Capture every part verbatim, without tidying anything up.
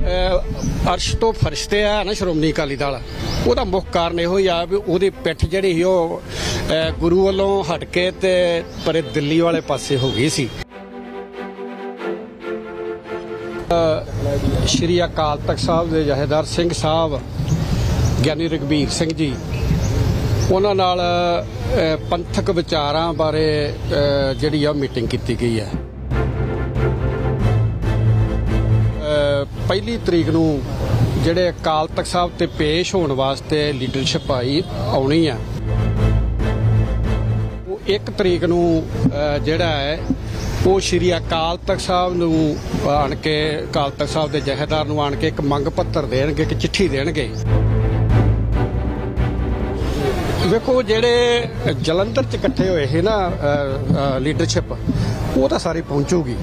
ਅਰਸ਼ ਤੋਂ ਫਰਿਸ਼ਤੇ ਆ ਨਾ ਸ਼੍ਰੋਮਣੀ ਅਕਾਲੀ ਦਲ, ਉਹਦਾ ਮੁੱਖ ਕਾਰਨ ਇਹੋ ਹੀ ਆ ਵੀ ਉਹਦੀ ਪਿੱਠ ਜਿਹੜੀ ਸੀ ਉਹ ਗੁਰੂ ਵੱਲੋਂ ਹਟ ਕੇ ਤੇ ਪਰੇ ਦਿੱਲੀ ਵਾਲੇ ਪਾਸੇ ਹੋ ਗਈ ਸੀ। ਸ਼੍ਰੀ ਅਕਾਲ ਤਖਤ ਸਾਹਿਬ ਦੇ ਜਥੇਦਾਰ ਸਿੰਘ ਸਾਹਿਬ ਗਿਆਨੀ ਰਘਬੀਰ ਸਿੰਘ ਜੀ, ਉਹਨਾਂ ਨਾਲ ਪੰਥਕ ਵਿਚਾਰਾਂ ਬਾਰੇ ਜਿਹੜੀ ਆ ਮੀਟਿੰਗ ਕੀਤੀ ਗਈ ਹੈ। ਪਹਿਲੀ ਤਰੀਕ ਨੂੰ ਜਿਹੜੇ ਅਕਾਲ ਤਖਤ ਸਾਹਿਬ ਤੇ ਪੇਸ਼ ਹੋਣ ਵਾਸਤੇ ਲੀਡਰਸ਼ਿਪ ਆਈ ਆਉਣੀ ਆ, ਉਹ ਇੱਕ ਤਰੀਕ ਨੂੰ ਜਿਹੜਾ ਹੈ ਉਹ ਸ਼੍ਰੀ ਅਕਾਲ ਤਖਤ ਸਾਹਿਬ ਨੂੰ ਆਣ ਕੇ ਅਕਾਲ ਤਖਤ ਸਾਹਿਬ ਦੇ ਜਥੇਦਾਰ ਨੂੰ ਆਣ ਕੇ ਇੱਕ ਮੰਗ ਪੱਤਰ ਦੇਣਗੇ, ਇੱਕ ਚਿੱਠੀ ਦੇਣਗੇ। ਵੇਖੋ ਜਿਹੜੇ ਜਲੰਧਰ 'ਚ ਇਕੱਠੇ ਹੋਏ ਸੀ ਨਾ ਲੀਡਰਸ਼ਿਪ, ਉਹ ਤਾਂ ਸਾਰੀ ਪਹੁੰਚੂਗੀ।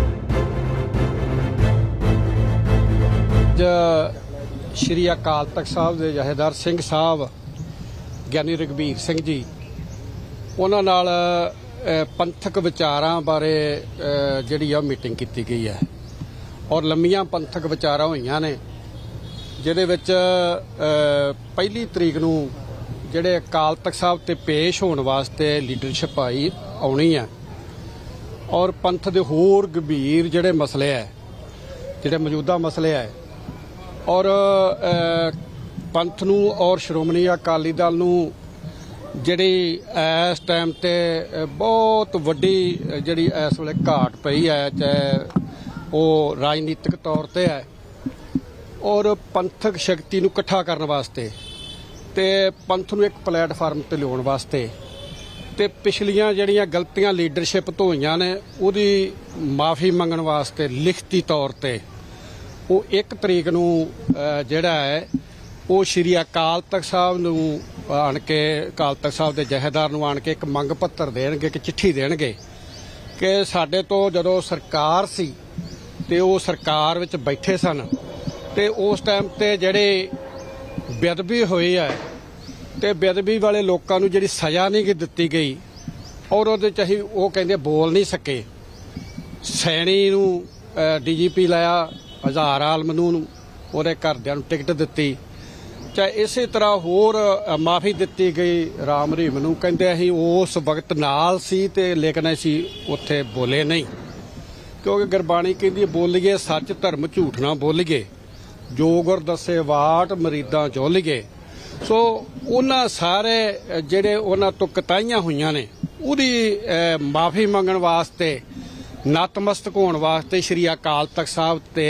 ਸ਼੍ਰੀ ਅਕਾਲ ਤਖਤ ਸਾਹਿਬ ਦੇ ਜਥੇਦਾਰ ਸਿੰਘ ਸਾਹਿਬ ਗਿਆਨੀ ਰਘਬੀਰ ਸਿੰਘ ਜੀ, ਉਹਨਾਂ ਨਾਲ ਪੰਥਕ ਵਿਚਾਰਾਂ ਬਾਰੇ ਜਿਹੜੀ ਆ ਮੀਟਿੰਗ ਕੀਤੀ ਗਈ ਹੈ ਔਰ ਲੰਮੀਆਂ ਪੰਥਕ ਵਿਚਾਰਾਂ ਹੋਈਆਂ ਨੇ, ਜਿਹਦੇ ਵਿੱਚ ਪਹਿਲੀ ਤਰੀਕ ਨੂੰ ਜਿਹੜੇ ਅਕਾਲ ਤਖਤ ਸਾਹਿਬ ਤੇ ਪੇਸ਼ ਹੋਣ ਵਾਸਤੇ ਲੀਡਰਸ਼ਿਪ ਆਈ ਆਉਣੀ ਆ ਔਰ ਪੰਥ ਦੇ ਹੋਰ ਗੰਭੀਰ ਜਿਹੜੇ ਮਸਲੇ ਹੈ, ਜਿਹੜੇ ਮੌਜੂਦਾ ਮਸਲੇ ਹੈ ਔਰ ਪੰਥ ਨੂੰ ਔਰ ਸ਼੍ਰੋਮਣੀ ਅਕਾਲੀ ਦਲ ਨੂੰ ਜਿਹੜੀ ਇਸ ਟਾਈਮ ਤੇ ਬਹੁਤ ਵੱਡੀ ਜਿਹੜੀ ਇਸ ਵੇਲੇ ਘਾਟ ਪਈ ਹੈ, ਚਾਹੇ ਉਹ ਰਾਜਨੀਤਿਕ ਤੌਰ ਤੇ ਹੈ ਔਰ ਪੰਥਕ ਸ਼ਕਤੀ ਨੂੰ ਇਕੱਠਾ ਕਰਨ ਵਾਸਤੇ ਤੇ ਪੰਥ ਨੂੰ ਇੱਕ ਪਲੇਟਫਾਰਮ ਤੇ ਲਿਆਉਣ ਵਾਸਤੇ ਤੇ ਪਿਛਲੀਆਂ ਜਿਹੜੀਆਂ ਗਲਤੀਆਂ ਲੀਡਰਸ਼ਿਪ ਤੋਂ ਹੋਈਆਂ ਨੇ ਉਹਦੀ ਮਾਫੀ ਮੰਗਣ ਵਾਸਤੇ ਲਿਖਤੀ ਤੌਰ ਤੇ ਉਹ ਇੱਕ ਤਰੀਕ ਨੂੰ ਜਿਹੜਾ ਹੈ ਉਹ ਸ਼੍ਰੀ ਅਕਾਲ ਤਖਤ ਸਾਹਿਬ ਨੂੰ ਆਣ ਕੇ ਅਕਾਲ ਤਖਤ ਸਾਹਿਬ ਦੇ ਜਥੇਦਾਰ ਨੂੰ ਆਣ ਕੇ ਇੱਕ ਮੰਗ ਪੱਤਰ ਦੇਣਗੇ, ਇੱਕ ਚਿੱਠੀ ਦੇਣਗੇ ਕਿ ਸਾਡੇ ਤੋਂ ਜਦੋਂ ਸਰਕਾਰ ਸੀ ਤੇ ਉਹ ਸਰਕਾਰ ਵਿੱਚ ਬੈਠੇ ਸਨ ਤੇ ਉਸ ਟਾਈਮ ਤੇ ਜਿਹੜੇ ਬੇਅਦਬੀ ਹੋਈ ਹੈ ਤੇ ਬੇਅਦਬੀ ਵਾਲੇ ਲੋਕਾਂ ਨੂੰ ਜਿਹੜੀ ਸਜ਼ਾ ਨਹੀਂ ਦਿੱਤੀ ਗਈ ਔਰ ਉਹਦੇ 'ਚ ਅਸੀਂ ਉਹ ਕਹਿੰਦੇ ਬੋਲ ਨਹੀਂ ਸਕੇ। ਸੈਣੀ ਨੂੰ ਡੀ ਜੀ ਪੀ ਲਾਇਆ, ਹਜ਼ਾਰ ਆਲਮ ਨੂੰ ਉਹਦੇ ਘਰਦਿਆਂ ਨੂੰ ਟਿਕਟ ਦਿੱਤੀ, ਚਾਹੇ ਇਸੇ ਤਰ੍ਹਾਂ ਹੋਰ ਮਾਫੀ ਦਿੱਤੀ ਗਈ। ਰਾਮ ਰਹੀਮ ਨੂੰ ਕਹਿੰਦੇ ਅਸੀਂ ਉਸ ਵਕਤ ਨਾਲ ਸੀ ਤੇ ਲੇਕਿਨ ਅਸੀਂ ਉੱਥੇ ਬੋਲੇ ਨਹੀਂ, ਕਿਉਂਕਿ ਗੁਰਬਾਣੀ ਕਹਿੰਦੀ ਬੋਲੀਏ ਸੱਚ ਧਰਮ ਝੂਠ ਨਾ ਬੋਲੀਏ, ਜੋ ਗੁਰ ਦੱਸੇ ਵਾਟ ਮਰੀਦਾਂ ਚੋਲੀਏ। ਸੋ ਉਹਨਾਂ ਸਾਰੇ ਜਿਹੜੇ ਉਹਨਾਂ ਤੋਂ ਕਤਾਈਆਂ ਹੋਈਆਂ ਨੇ ਉਹਦੀ ਮਾਫੀ ਮੰਗਣ ਵਾਸਤੇ, ਨਤਮਸਤਕ ਹੋਣ ਵਾਸਤੇ ਸ਼੍ਰੀ ਅਕਾਲ ਤਖਤ ਸਾਹਿਬ ਤੇ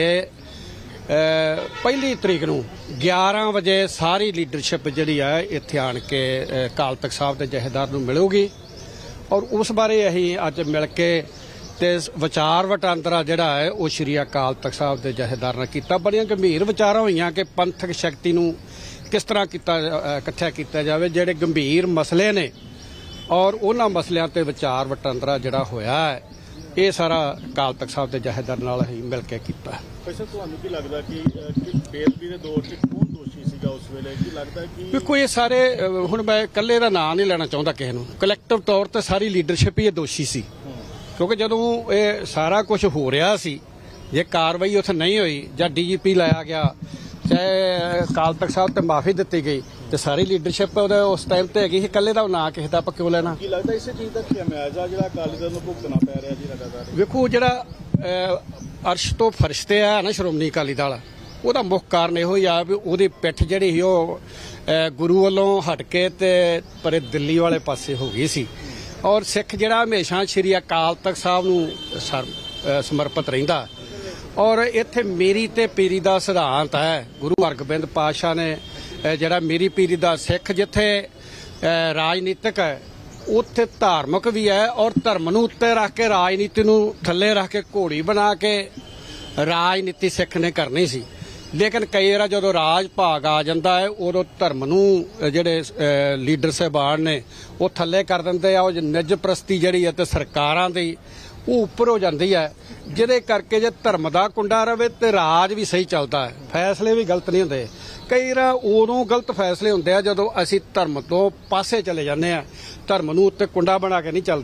ਪਹਿਲੀ ਤਰੀਕ ਨੂੰ ਗਿਆਰਾਂ ਵਜੇ ਸਾਰੀ ਲੀਡਰਸ਼ਿਪ ਜਿਹੜੀ ਹੈ ਇੱਥੇ ਆਣ ਕੇ ਅਕਾਲ ਤਖਤ ਸਾਹਿਬ ਦੇ ਜਥੇਦਾਰ ਨੂੰ ਮਿਲੂਗੀ ਔਰ ਉਸ ਬਾਰੇ ਅਸੀਂ ਅੱਜ ਮਿਲ ਕੇ ਤੇ ਵਿਚਾਰ ਵਟਾਂਦਰਾ ਜਿਹੜਾ ਹੈ ਉਹ ਸ਼੍ਰੀ ਅਕਾਲ ਤਖਤ ਸਾਹਿਬ ਦੇ ਜਥੇਦਾਰ ਨਾਲ ਕੀਤਾ। ਬੜੀਆਂ ਗੰਭੀਰ ਵਿਚਾਰਾਂ ਹੋਈਆਂ ਕਿ ਪੰਥਕ ਸ਼ਕਤੀ ਨੂੰ ਕਿਸ ਤਰ੍ਹਾਂ ਕੀਤਾ ਇਕੱਠਾ ਕੀਤਾ ਜਾਵੇ, ਜਿਹੜੇ ਗੰਭੀਰ ਮਸਲੇ ਨੇ ਔਰ ਉਹਨਾਂ ਮਸਲਿਆਂ ਤੇ ਵਿਚਾਰ ਵਟਾਂਦਰਾ ਜਿਹੜਾ ਹੋਇਆ ਹੈ ਇਹ ਸਾਰਾ ਅਕਾਲ ਤਖਤ ਸਾਹਿਬ ਦੇ ਜਥੇਦਾਰ ਨਾਲ ਅਸੀਂ ਮਿਲ ਕੇ ਕੀਤਾ। ਸਰ ਤੁਹਾਨੂੰ ਕੀ ਲੱਗਦਾ ਕਿ ਬੇਅਦਬੀ ਦੇ ਦੌਰ 'ਚ ਕੌਣ ਦੋਸ਼ੀ ਸੀਗਾ ਉਸ ਵੇਲੇ? ਕੀ ਲੱਗਦਾ ਕਿ ਵੇਖੋ ਇਹ ਸਾਰੇ, ਹੁਣ ਮੈਂ ਇਕੱਲੇ ਦਾ ਨਾਂ ਨਹੀਂ ਲੈਣਾ ਚਾਹੁੰਦਾ ਕਿਸੇ ਨੂੰ, ਕਲੈਕਟਿਵ ਤੌਰ ਤੇ ਸਾਰੀ ਲੀਡਰਸ਼ਿਪ ਹੀ ਇਹ ਦੋਸ਼ੀ ਸੀ, ਕਿਉਂਕਿ ਜਦੋਂ ਇਹ ਸਾਰਾ ਕੁਝ ਹੋ ਰਿਹਾ ਸੀ, ਜੇ ਕਾਰਵਾਈ ਉੱਥੇ ਨਹੀਂ ਹੋਈ ਜਾਂ ਡੀ ਜੀ ਪੀ ਲਾਇਆ ਗਿਆ, ਚਾਹੇ ਅਕਾਲ ਤਖਤ ਸਾਹਿਬ ਤੇ ਮਾਫੀ ਦਿੱਤੀ ਗਈ ਤੇ ਸਾਰੀ ਲੀਡਰਸ਼ਿਪ ਉਹਦੇ ਉਸ ਟਾਈਮ ਤੇ ਹੈਗੀ ਸੀ, ਇਕੱਲੇ ਦਾ ਨਾਂ ਕਿਸੇ ਦਾ ਆਪਾਂ ਕਿਉਂ ਲੈਣਾ? ਕੀ ਲੱਗਦਾ ਇਸੇ ਚੀਜ਼ ਦਾ ਖਿਆਮਿਆਜ਼ਾ ਜਿਹੜਾ ਅਕਾਲੀ ਦਲ ਨੂੰ ਭੁਗਤਣਾ ਪੈ ਰਿਹਾ ਜੀ ਲਗਾਤਾਰ? ਵੇਖੋ ਜਿਹੜਾ ਅਰਸ਼ ਤੋਂ ਫਰਿਸ਼ਤੇ ਆ ਨਾ ਸ਼੍ਰੋਮਣੀ ਅਕਾਲੀ ਦਲ, ਉਹਦਾ ਮੁੱਖ ਕਾਰਨ ਇਹੋ ਹੀ ਆ ਵੀ ਉਹਦੀ ਪਿੱਠ ਜਿਹੜੀ ਸੀ ਉਹ ਗੁਰੂ ਵੱਲੋਂ ਹਟ ਕੇ ਤੇ ਪਰੇ ਦਿੱਲੀ ਵਾਲੇ ਪਾਸੇ ਹੋ ਗਈ ਸੀ ਔਰ ਸਿੱਖ ਜਿਹੜਾ ਹਮੇਸ਼ਾ ਸ਼੍ਰੀ ਅਕਾਲ ਤਖਤ ਸਾਹਿਬ ਨੂੰ ਸਮਰਪਿਤ ਰਹਿੰਦਾ ਔਰ ਇੱਥੇ ਮੇਰੀ ਤੇ ਪੀਰੀ ਦਾ ਸਿਧਾਂਤ ਹੈ। ਗੁਰੂ ਹਰਗੋਬਿੰਦ ਪਾਤਸ਼ਾਹ ਨੇ ਜਿਹੜਾ ਮੇਰੀ ਪੀਰੀ ਦਾ ਸਿੱਖ ਜਿੱਥੇ ਰਾਜਨੀਤਿਕ ਹੈ ਉੱਥੇ ਧਾਰਮਿਕ ਵੀ ਹੈ ਔਰ ਧਰਮ ਨੂੰ ਉੱਤੇ ਰੱਖ ਕੇ ਰਾਜਨੀਤੀ ਨੂੰ ਥੱਲੇ ਰੱਖ ਕੇ ਘੋੜੀ ਬਣਾ ਕੇ ਰਾਜਨੀਤੀ ਸਿੱਖ ਨੇ ਕਰਨੀ ਸੀ। ਲੇਕਿਨ ਕਈ ਵਾਰ ਜਦੋਂ ਰਾਜ ਭਾਗ ਆ ਜਾਂਦਾ ਹੈ ਉਦੋਂ ਧਰਮ ਨੂੰ ਜਿਹੜੇ ਲੀਡਰ ਸਾਹਿਬਾਨ ਨੇ ਉਹ ਥੱਲੇ ਕਰ ਦਿੰਦੇ ਆ, ਉਹ ਨਿੱਜ ਪ੍ਰਸਤੀ ਜਿਹੜੀ ਹੈ ਤੇ ਸਰਕਾਰਾਂ ਦੀ ਉਹ ਉੱਪਰ ਹੋ ਜਾਂਦੀ ਹੈ, ਜਿਹਦੇ ਕਰਕੇ ਜੇ ਧਰਮ ਦਾ ਕੁੰਡਾ ਰਵੇ ਤੇ ਰਾਜ ਵੀ ਸਹੀ ਚੱਲਦਾ ਹੈ, ਫੈਸਲੇ ਵੀ ਗਲਤ ਨਹੀਂ ਹੁੰਦੇ। ਕਈ ਵਾਰ ਉਦੋਂ ਗਲਤ ਫੈਸਲੇ ਹੁੰਦੇ ਆ ਜਦੋਂ ਅਸੀਂ ਧਰਮ ਤੋਂ ਪਾਸੇ ਚਲੇ ਜਾਂਦੇ ਆ, ਧਰਮ ਨੂੰ ਉੱਤੇ ਕੁੰਡਾ ਬਣਾ ਕੇ ਨਹੀਂ ਚੱਲਦੇ।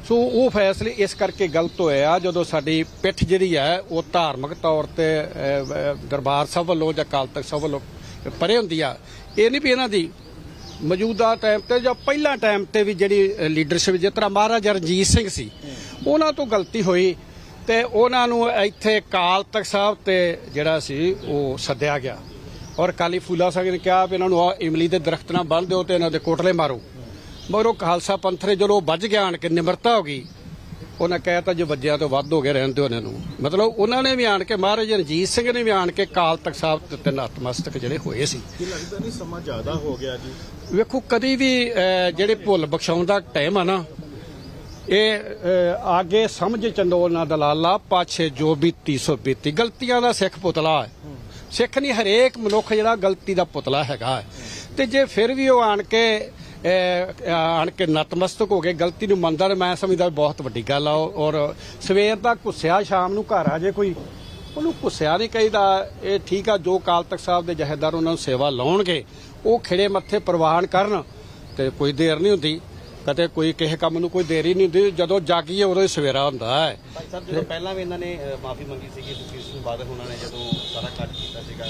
ਸੋ ਉਹ ਫੈਸਲੇ ਇਸ ਕਰਕੇ ਗਲਤ ਹੋਏ ਆ ਜਦੋਂ ਸਾਡੀ ਪਿੱਠ ਜਿਹੜੀ ਹੈ ਉਹ ਧਾਰਮਿਕ ਤੌਰ ਤੇ ਦਰਬਾਰ ਸਾਹਿਬ ਵੱਲੋਂ ਜਾਂ ਅਕਾਲ ਤਖਤ ਸਾਹਿਬ ਵੱਲੋਂ ਪਰੇ ਹੁੰਦੀ ਆ। ਇਹ ਨਹੀਂ ਵੀ ਇਹਨਾਂ ਦੀ ਮੌਜੂਦਾ ਟਾਈਮ ਤੇ ਜਾਂ ਪਹਿਲਾਂ ਟਾਈਮ ਤੇ ਵੀ ਜਿਹੜੀ ਲੀਡਰਸ਼ਿਪ ਜਿਸ ਤਰ੍ਹਾਂ ਮਹਾਰਾਜਾ ਰਣਜੀਤ ਸਿੰਘ ਸੀ ਉਹਨਾਂ ਤੋਂ ਗਲਤੀ ਹੋਈ ਤੇ ਉਹਨਾਂ ਨੂੰ ਇੱਥੇ ਅਕਾਲ ਤਖਤ ਸਾਹਿਬ ਤੇ ਜਿਹੜਾ ਸੀ ਉਹ ਸੱਦਿਆ ਗਿਆ ਔਰ ਅਕਾਲੀ ਫੂਲਾ ਸਿੰਘ ਨੇ ਕਿਹਾ ਵੀ ਇਹਨਾਂ ਨੂੰ ਇਮਲੀ ਦੇ ਦਰਖਤ ਨਾਲ ਬੰਨ੍ਹ ਦਿਓ ਤੇ ਇਹਨਾਂ ਦੇ ਕੋਟਲੇ ਮਾਰੋ। ਮਗਰ ਉਹ ਖਾਲਸਾ ਪੰਥ ਨੇ ਜਦੋਂ ਵੱਜ ਗਿਆ ਆਣ ਕੇ ਨਿਮਰਤਾ ਹੋ ਗਈ ਉਹਨਾਂ ਕਹਿਤਾ ਜੇ ਵੱਜਿਆ ਤੋਂ ਵੱਧ ਹੋ ਗਿਆ ਰਹਿਣ ਦਿਓ ਇਹਨਾਂ ਨੂੰ। ਮਤਲਬ ਉਹਨਾਂ ਨੇ ਵੀ ਆਣ ਕੇ ਮਹਾਰਾਜਾ ਰਣਜੀਤ ਸਿੰਘ ਨੇ ਵੀ ਆਣ ਕੇ ਅਕਾਲ ਤਖਤ ਸਾਹਿਬ ਤੇ ਨਤਮਸਤਕ ਜਿਹੜੇ ਹੋਏ ਸੀ। ਕੀ ਲੱਗਦਾ ਨਹੀਂ ਸਮਾਂ ਜ਼ਿਆਦਾ ਹੋ ਗਿਆ ਜੀ? ਵੇਖੋ ਕਦੀ ਵੀ ਜਿਹੜੇ ਭੁੱਲ ਬਖਸ਼ਾਉਣ ਦਾ ਟਾਈਮ ਆ ਨਾ ਇਹ ਆਗੇ ਸਮਝ ਚੰਡੋਲ ਨਾ ਦਲਾਲਾ ਪਾਛੇ ਜੋ ਬੀਤੀ ਸੋ ਬੀਤੀ। ਗਲਤੀਆਂ ਦਾ ਸਿੱਖ ਪੁਤਲਾ ਹੈ। ਸਿੱਖ ਨਹੀਂ ਹਰੇਕ ਮਨੁੱਖ ਜਿਹੜਾ ਗਲਤੀ ਦਾ ਪੁਤਲਾ ਹੈਗਾ ਤੇ ਜੇ ਫਿਰ ਵੀ ਉਹ ਆਣ ਕੇ ਆਣ ਕੇ ਨਤਮਸਤਕ ਹੋ ਗਏ ਗਲਤੀ ਨੂੰ ਮੰਨਦਾ ਮੈਂ ਸਮਝਦਾ ਬਹੁਤ ਵੱਡੀ ਗੱਲ ਆ। ਔਰ ਸਵੇਰ ਦਾ ਘੁੱਸਿਆ ਸ਼ਾਮ ਨੂੰ ਘਰ ਆ ਜੇ ਕੋਈ ਉਹਨੂੰ ਘੁੱਸਿਆ ਨਹੀਂ ਕਹੀਦਾ। ਇਹ ਠੀਕ ਆ ਜੋ ਅਕਾਲ ਤਖਤ ਸਾਹਿਬ ਦੇ ਜਥੇਦਾਰ ਉਹਨਾਂ ਨੂੰ ਸੇਵਾ ਲਾਉਣਗੇ ਉਹ ਖਿੜੇ ਮੱਥੇ ਪ੍ਰਵਾਨ ਕਰਨ ਤੇ ਕੋਈ ਦੇਰ ਨਹੀਂ ਹੁੰਦੀ। ਕਦੇ ਕੋਈ ਕਿਸੇ ਕੰਮ ਨੂੰ ਕੋਈ ਦੇਰੀ ਨਹੀਂ ਹੁੰਦੀ। ਜਦੋਂ ਜਾਗੀਏ ਉਦੋਂ ਹੀ ਸਵੇਰਾ ਹੁੰਦਾ ਹੈ। ਭਾਈ ਸਾਹਿਬ ਜਦੋਂ ਪਹਿਲਾਂ ਵੀ ਇਹਨਾਂ ਨੇ ਮਾਫੀ ਮੰਗੀ ਸੀਗੀ ਸੁਖਬੀਰ ਸਿੰਘ ਬਾਦਲ ਉਹਨਾਂ ਨੇ ਜਦੋਂ ਸਾਰਾ ਕੱਟ ਕੀਤਾ ਸੀਗਾ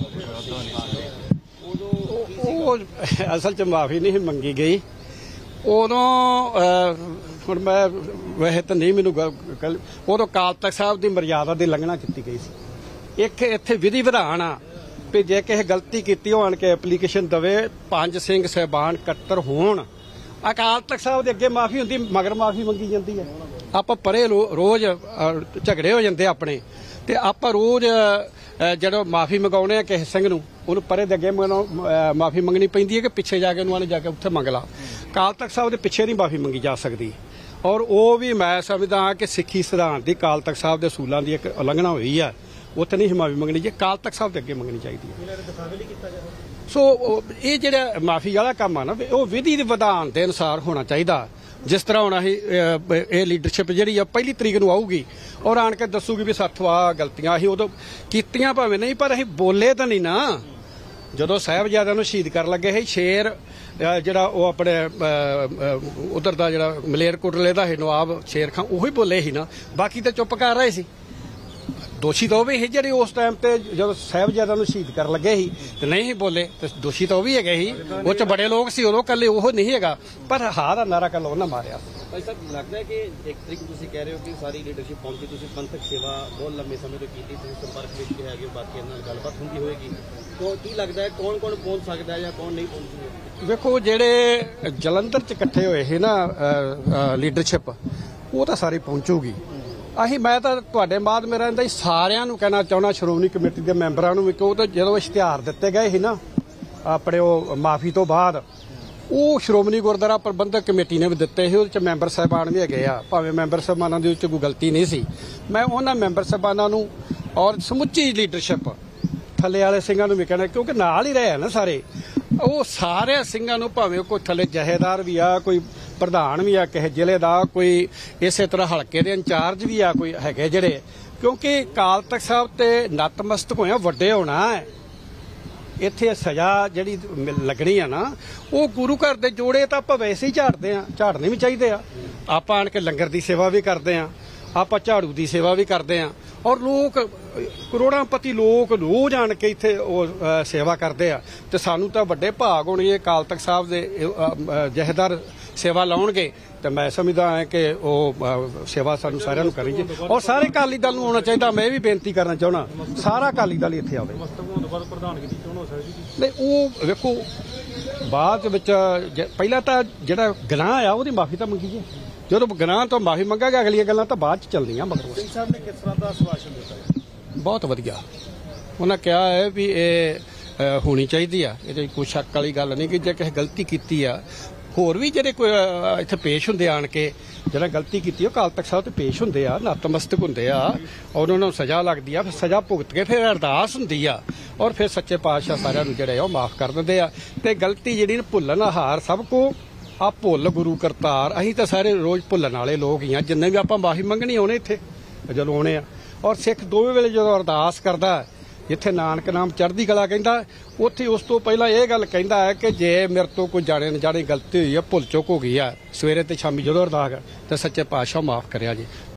ਉਹ ਅਸਲ 'ਚ ਮਾਫੀ ਨਹੀਂ ਮੰਗੀ ਗਈ ਉਦੋਂ। ਹੁਣ ਮੈਂ ਵੈਸੇ ਤਾਂ ਨਹੀਂ ਮੈਨੂੰ ਗੱਲ ਉਦੋਂ ਅਕਾਲ ਤਖਤ ਸਾਹਿਬ ਦੀ ਮਰਿਆਦਾ ਦੀ ਲੰਘਣਾ ਕੀਤੀ ਗਈ ਸੀ। ਇੱਕ ਇੱਥੇ ਵਿਧੀ ਵਿਧਾਨ ਆ ਵੀ ਜੇ ਕਿਸੇ ਗਲਤੀ ਕੀਤੀ ਉਹ ਆਣ ਕੇ ਐਪਲੀਕੇਸ਼ਨ ਦਵੇ ਪੰਜ ਸਿੰਘ ਸਾਹਿਬਾਨ ਇਕੱਤਰ ਹੋਣ ਅਕਾਲ ਤਖਤ ਸਾਹਿਬ ਦੇ ਅੱਗੇ ਮਾਫੀ ਹੁੰਦੀ ਮਗਰ ਮਾਫੀ ਮੰਗੀ ਜਾਂਦੀ ਹੈ। ਆਪਾਂ ਪਰੇ ਰੋਜ਼ ਝਗੜੇ ਹੋ ਜਾਂਦੇ ਆਪਣੇ ਤੇ ਆਪਾਂ ਰੋਜ਼ ਜਦੋਂ ਮਾਫੀ ਮੰਗਾਉਣੇ ਆ ਕਿਸੇ ਸਿੰਘ ਨੂੰ ਉਹਨੂੰ ਪਰੇ ਦੇ ਅੱਗੇ ਮਾਫੀ ਮੰਗਣੀ ਪੈਂਦੀ ਹੈ ਕਿ ਪਿੱਛੇ ਜਾ ਕੇ ਉਹਨੂੰ ਆਨੇ ਜਾ ਕੇ ਉੱਥੇ ਮੰਗ ਲਾ। ਅਕਾਲ ਤਖਤ ਸਾਹਿਬ ਦੇ ਪਿੱਛੇ ਨਹੀਂ ਮਾਫੀ ਮੰਗੀ ਜਾ ਸਕਦੀ ਔਰ ਉਹ ਵੀ ਮੈਂ ਸਮਝਦਾ ਹਾਂ ਕਿ ਸਿੱਖੀ ਸਿਧਾਂਤ ਦੀ ਅਕਾਲ ਤਖਤ ਸਾਹਿਬ ਦੇ ਅਸੂਲਾਂ ਦੀ ਇੱਕ ਉਲੰਘਣਾ ਹੋਈ ਹੈ। ਉੱਥੇ ਨਹੀਂ ਮਾਫੀ ਮੰਗਣੀ ਜੇ ਅਕਾਲ ਤਖਤ ਸਾਹਿਬ ਦੇ ਅੱਗੇ ਮੰਗਣੀ ਚਾਹੀਦੀ ਹੈ। ਸੋ ਇਹ ਜਿਹੜਾ ਮਾਫੀ ਵਾਲਾ ਕੰਮ ਆ ਨਾ ਉਹ ਵਿਧੀ ਦੇ ਵਿਧਾਨ ਦੇ ਅਨੁਸਾਰ ਹੋਣਾ ਚਾਹੀਦਾ। ਜਿਸ ਤਰ੍ਹਾਂ ਹੁਣ ਅਸੀਂ ਇਹ ਲੀਡਰਸ਼ਿਪ ਜਿਹੜੀ ਆ ਪਹਿਲੀ ਤਰੀਕ ਨੂੰ ਆਊਗੀ ਔਰ ਆਣ ਕੇ ਦੱਸੂਗੀ ਵੀ ਸਾਥੋਂ ਆ ਗਲਤੀਆਂ ਅਸੀਂ ਉਦੋਂ ਕੀਤੀਆਂ ਭਾਵੇਂ ਨਹੀਂ ਪਰ ਅਸੀਂ ਬੋਲੇ ਤਾਂ ਨਹੀਂ ਨਾ। ਜਦੋਂ ਸਾਹਿਬਜ਼ਾਦਿਆਂ ਨੂੰ ਸ਼ਹੀਦ ਕਰਨ ਲੱਗੇ ਸੀ ਸ਼ੇਰ ਜਿਹੜਾ ਉਹ ਆਪਣੇ ਉਧਰ ਦਾ ਜਿਹੜਾ ਮਲੇਰਕੋਟਲੇ ਦਾ ਹੈ ਨਵਾਬ ਸ਼ੇਰ ਖਾਂ ਉਹੀ ਬੋਲੇ ਸੀ ਨਾ। ਬਾਕੀ ਤਾਂ ਚੁੱਪ ਕਰ ਰਹੇ ਸੀ। ਦੋਸ਼ੀ ਤਾਂ ਉਹ ਵੀ ਸੀ ਜਿਹੜੇ ਉਸ ਟਾਈਮ ਤੇ ਜਦੋਂ ਸਾਹਿਬਜ਼ਾਦਿਆਂ ਨੂੰ ਸ਼ਹੀਦ ਕਰਨ ਲੱਗੇ ਸੀ ਤੇ ਨਹੀਂ ਬੋਲੇ ਤੇ ਦੋਸ਼ੀ ਤਾਂ ਉਹ ਵੀ ਹੈਗੇ ਸੀ। ਉਹ ਚ ਬੜੇ ਲੋਕ ਸੀ ਉਦੋਂ ਕੱਲੇ ਉਹ ਨਹੀਂ ਹੈਗਾ ਪਰ ਹਾਂ ਦਾ ਨਾਰਾ ਕੱਲ ਉਹਨਾਂ ਮਾਰਿਆ। ਭਾਈ ਸਾਹਿਬ ਲੱਗਦਾ ਹੈ ਕਿ ਇੱਕ ਤਰੀਕ ਤੁਸੀਂ ਕਹਿ ਰਹੇ ਹੋ ਕਿ ਸਾਰੀ ਲੀਡਰਸ਼ਿਪ ਪਹੁੰਚੀ ਤੁਸੀਂ ਪੰਥਕ ਸੇਵਾ ਬਹੁਤ ਲੰਮੇ ਸਮੇਂ ਤੋਂ ਕੀਤੀ ਤੁਸੀਂ ਸੰਪਰਕ ਵਿੱਚ ਹੈਗੇ ਹੋ ਬਾਕੀ ਨਾਲ ਗੱਲਬਾਤ ਹੁੰਦੀ ਹੋਏਗੀ ਤਾਂ ਕੀ ਲੱਗਦਾ ਹੈ ਕੌਣ ਕੌਣ ਪਹੁੰਚ ਸਕਦਾ ਹੈ ਜਾਂ ਕੌਣ ਨਹੀਂ ਪਹੁੰਚੂਗਾ? ਵੇਖੋ ਜਿਹੜੇ ਜਲੰਧਰ ਚ ਇਕੱਠੇ ਹੋਏ ਸੀ ਨਾ ਲੀਡਰਸ਼ਿਪ ਉਹ ਤਾਂ ਸਾਰੀ ਪਹੁੰਚੂਗੀ। ਅਸੀਂ ਮੈਂ ਤਾਂ ਤੁਹਾਡੇ ਬਾਅਦ ਮੇਰਾ ਇਹਦਾ ਹੀ ਸਾਰਿਆਂ ਨੂੰ ਕਹਿਣਾ ਚਾਹੁੰਦਾ ਸ਼੍ਰੋਮਣੀ ਕਮੇਟੀ ਦੇ ਮੈਂਬਰਾਂ ਨੂੰ ਵੀ ਕਿ ਉਹ ਤਾਂ ਜਦੋਂ ਇਸ਼ਤਿਹਾਰ ਦਿੱਤੇ ਗਏ ਸੀ ਨਾ ਆਪਣੇ ਉਹ ਮਾਫੀ ਤੋਂ ਬਾਅਦ ਉਹ ਸ਼੍ਰੋਮਣੀ ਗੁਰਦੁਆਰਾ ਪ੍ਰਬੰਧਕ ਕਮੇਟੀ ਨੇ ਵੀ ਦਿੱਤੇ ਸੀ। ਉਹਦੇ ਚ ਮੈਂਬਰ ਸਾਹਿਬਾਨ ਵੀ ਹੈਗੇ ਆ ਭਾਵੇਂ ਮੈਂਬਰ ਸਾਹਿਬਾਨਾਂ ਦੇ ਵਿੱਚ ਕੋਈ ਗਲਤੀ ਨਹੀਂ ਸੀ। ਮੈਂ ਉਹਨਾਂ ਮੈਂਬਰ ਸਾਹਿਬਾਨਾਂ ਨੂੰ ਔਰ ਸਮੁੱਚੀ ਲੀਡਰਸ਼ਿਪ ਥੱਲੇ ਵਾਲੇ ਸਿੰਘਾਂ ਨੂੰ ਵੀ ਕਹਿਣਾ ਕਿਉਂਕਿ ਨਾਲ ਹੀ ਰਹੇ ਆ ਨਾ ਸਾਰੇ ਉਹ ਸਾਰੇ ਸਿੰਘਾਂ ਨੂੰ ਭਾਵੇਂ ਕੋਈ ਥੱਲੇ ਜਹੇਦਾਰ ਵੀ ਆ ਕੋਈ ਪ੍ਰਧਾਨ ਵੀ ਆ ਕਿਸੇ ਜ਼ਿਲ੍ਹੇ ਦਾ ਕੋਈ ਇਸੇ ਤਰ੍ਹਾਂ ਹਲਕੇ ਦੇ ਇੰਚਾਰਜ ਵੀ ਆ ਕੋਈ ਹੈਗੇ ਜਿਹੜੇ ਕਿਉਂਕਿ ਅਕਾਲ ਤਖਤ ਸਾਹਿਬ ਤੇ ਨਤਮਸਤਕ ਹੋਇਆ ਵੱਡੇ ਹੋਣਾ ਹੈ। ਇੱਥੇ ਸਜ਼ਾ ਜਿਹੜੀ ਲੱਗਣੀ ਆ ਨਾ ਉਹ ਗੁਰੂ ਘਰ ਦੇ ਜੋੜੇ ਤਾਂ ਆਪਾਂ ਵੈਸੇ ਹੀ ਝਾੜਦੇ ਆ ਝਾੜਨੇ ਵੀ ਚਾਹੀਦੇ ਆ। ਆਪਾਂ ਆਣ ਕੇ ਲੰਗਰ ਦੀ ਸੇਵਾ ਵੀ ਕਰਦੇ ਆ ਆਪਾਂ ਝਾੜੂ ਦੀ ਸੇਵਾ ਵੀ ਕਰਦੇ ਆ ਔਰ ਲੋਕ ਕਰੋੜਾਂ ਪਤੀ ਲੋਕ ਰੋਜ਼ ਆਣ ਕੇ ਇੱਥੇ ਉਹ ਸੇਵਾ ਕਰਦੇ ਆ ਤੇ ਸਾਨੂੰ ਤਾਂ ਵੱਡੇ ਭਾਗ ਹੋਣਗੇ ਅਕਾਲ ਤਖਤ ਸਾਹਿਬ ਦੇ ਜਹੇਦਾਰ ਸੇਵਾ ਲਾਉਣਗੇ ਤੇ ਮੈਂ ਸਮਝਦਾ ਹਾਂ ਕਿ ਉਹ ਸੇਵਾ ਸਾਨੂੰ ਸਾਰਿਆਂ ਨੂੰ ਕਰਨੀ ਚਾਹੀਦੀ ਔਰ ਸਾਰੇ ਅਕਾਲੀ ਦਲ ਨੂੰ ਆਉਣਾ ਚਾਹੀਦਾ। ਮੈਂ ਇਹ ਵੀ ਬੇਨਤੀ ਕਰਨਾ ਚਾਹੁੰਦਾ ਸਾਰਾ ਅਕਾਲੀ ਦਲ ਇੱਥੇ ਆਵੇ। ਨਹੀਂ ਉਹ ਵੇਖੋ ਬਾਅਦ ਵਿੱਚ ਪਹਿਲਾਂ ਤਾਂ ਜਿਹੜਾ ਗੁਨਾਹ ਆ ਉਹਦੀ ਮਾਫੀ ਤਾਂ ਮੰਗੀ ਜੇ ਜਦੋਂ ਗੁਨਾਹ ਤੋਂ ਮਾਫੀ ਮੰਗਾਗਾ ਅਗਲੀਆਂ ਗੱਲਾਂ ਤਾਂ ਬਾਅਦ ਚ ਚੱਲਦੀਆਂ। ਮਗਰ ਸਿੰਘ ਸਾਹਿਬ ਨੇ ਕਿਸ ਤਰ੍ਹਾਂ ਦਾ ਆਸ਼ਵਾਸਨ ਦਿੱਤਾ? ਬਹੁਤ ਵਧੀਆ ਉਹਨਾਂ ਕਿਹਾ ਹੈ ਵੀ ਇਹ ਹੋਣੀ ਚਾਹੀਦੀ ਆ ਇਹਦੇ ਕੋਈ ਸ਼ੱਕ ਵਾਲੀ ਗੱਲ ਨਹੀਂ ਕਿ ਜੇ ਕਿਸੇ ਗਲਤੀ ਕੀਤੀ ਆ ਹੋਰ ਵੀ ਜਿਹੜੇ ਕੋਈ ਇੱਥੇ ਪੇਸ਼ ਹੁੰਦੇ ਆਣ ਕੇ ਜਿਹੜਾ ਗਲਤੀ ਕੀਤੀ ਉਹ ਅਕਾਲ ਤਖਤ ਸਾਹਿਬ ਤੇ ਪੇਸ਼ ਹੁੰਦੇ ਆ ਨਤਮਸਤਕ ਹੁੰਦੇ ਆ ਔਰ ਉਹਨਾਂ ਨੂੰ ਸਜ਼ਾ ਲੱਗਦੀ ਆ ਫਿਰ ਸਜ਼ਾ ਭੁਗਤ ਕੇ ਫਿਰ ਅਰਦਾਸ ਹੁੰਦੀ ਆ ਔਰ ਫਿਰ ਸੱਚੇ ਪਾਤਸ਼ਾਹ ਸਾਰਿਆਂ ਨੂੰ ਜਿਹੜੇ ਆ ਉਹ ਮਾਫ ਕਰ ਦਿੰਦੇ ਆ। ਤੇ ਗਲਤੀ ਜਿਹੜੀ ਭੁੱਲਣ ਹਾਰ ਸਭ ਕੋ ਆ ਭੁੱਲ ਗੁਰੂ ਕਰਤਾਰ ਅਸੀਂ ਤਾਂ ਸਾਰੇ ਰੋਜ਼ ਭੁੱਲਣ ਵਾਲੇ ਲੋਕ ਹੀ ਆ ਜਿੰਨੇ ਵੀ ਆਪਾਂ ਮਾਫੀ ਮੰਗਣੀ ਆਉਣੇ ਇੱਥੇ ਜਦੋਂ ਆਉਣੇ ਆ ਔਰ ਸਿੱਖ ਦੋਵੇਂ ਵੇਲੇ ਜਦੋਂ ਅਰਦਾਸ ਕਰਦਾ ਜਿੱਥੇ ਨਾਨਕ ਨਾਮ ਚੜ੍ਹਦੀ ਕਲਾ ਕਹਿੰਦਾ, ਉੱਥੇ ਉਸ ਤੋਂ ਪਹਿਲਾਂ ਇਹ ਗੱਲ ਕਹਿੰਦਾ ਹੈ ਕਿ ਜੇ ਮੇਰੇ ਤੋਂ ਕੋਈ ਜਾਣੇ ਅਣਜਾਣੇ ਗਲਤੀ ਹੋਈ ਹੈ, ਭੁੱਲ ਚੁੱਕ ਹੋ ਗਈ ਆ, ਸਵੇਰੇ ਤੇ ਸ਼ਾਮੀ ਜਦੋਂ ਅਰਦਾਸ ਤੇ ਸੱਚੇ ਪਾਤਸ਼ਾਹ ਮਾਫ ਕਰਿਆ ਜੀ।